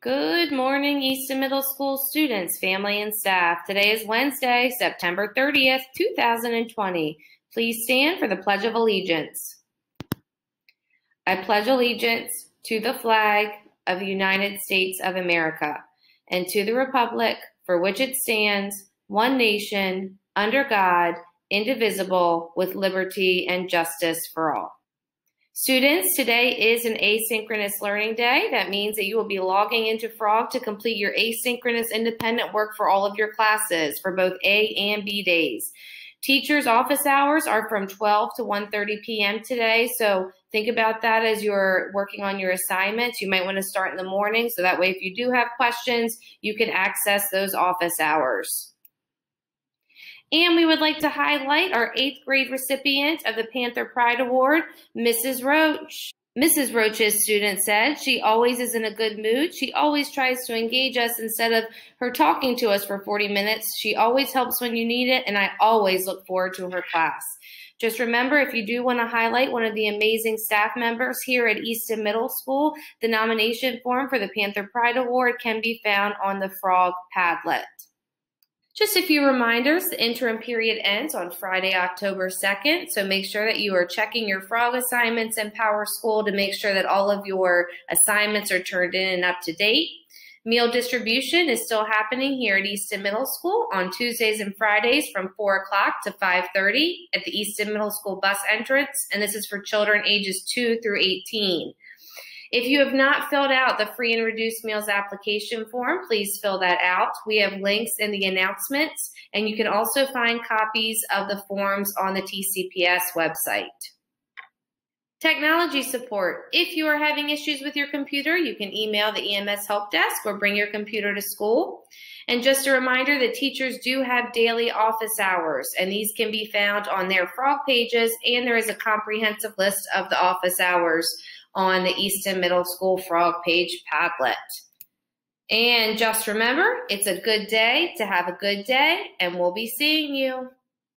Good morning, Easton Middle School students, family, and staff. Today is Wednesday, September 30th, 2020. Please stand for the Pledge of Allegiance. I pledge allegiance to the flag of the United States of America and to the republic for which it stands, one nation, under God, indivisible, with liberty and justice for all. Students, today is an asynchronous learning day. That means that you will be logging into Frog to complete your asynchronous independent work for all of your classes for both A and B days. Teachers' office hours are from 12 to 1:30 p.m. today, so think about that as you're working on your assignments. You might want to start in the morning, so that way if you do have questions, you can access those office hours. And we would like to highlight our 8th grade recipient of the Panther Pride Award, Mrs. Roach. Mrs. Roach's student said she always is in a good mood. She always tries to engage us instead of her talking to us for 40 minutes. She always helps when you need it, and I always look forward to her class. Just remember, if you do want to highlight one of the amazing staff members here at Easton Middle School, the nomination form for the Panther Pride Award can be found on the Frog Padlet. Just a few reminders, the interim period ends on Friday, October 2nd, so make sure that you are checking your Frog assignments in PowerSchool to make sure that all of your assignments are turned in and up to date. Meal distribution is still happening here at Easton Middle School on Tuesdays and Fridays from 4 o'clock to 5:30 at the Easton Middle School bus entrance, and this is for children ages 2 through 18. If you have not filled out the free and reduced meals application form, please fill that out. We have links in the announcements, and you can also find copies of the forms on the TCPS website. Technology support. If you are having issues with your computer, you can email the EMS help desk or bring your computer to school. And just a reminder that teachers do have daily office hours, and these can be found on their Frog pages, and there is a comprehensive list of the office hours on the Easton Middle School Frog page Padlet. And just remember, it's a good day to have a good day, and we'll be seeing you.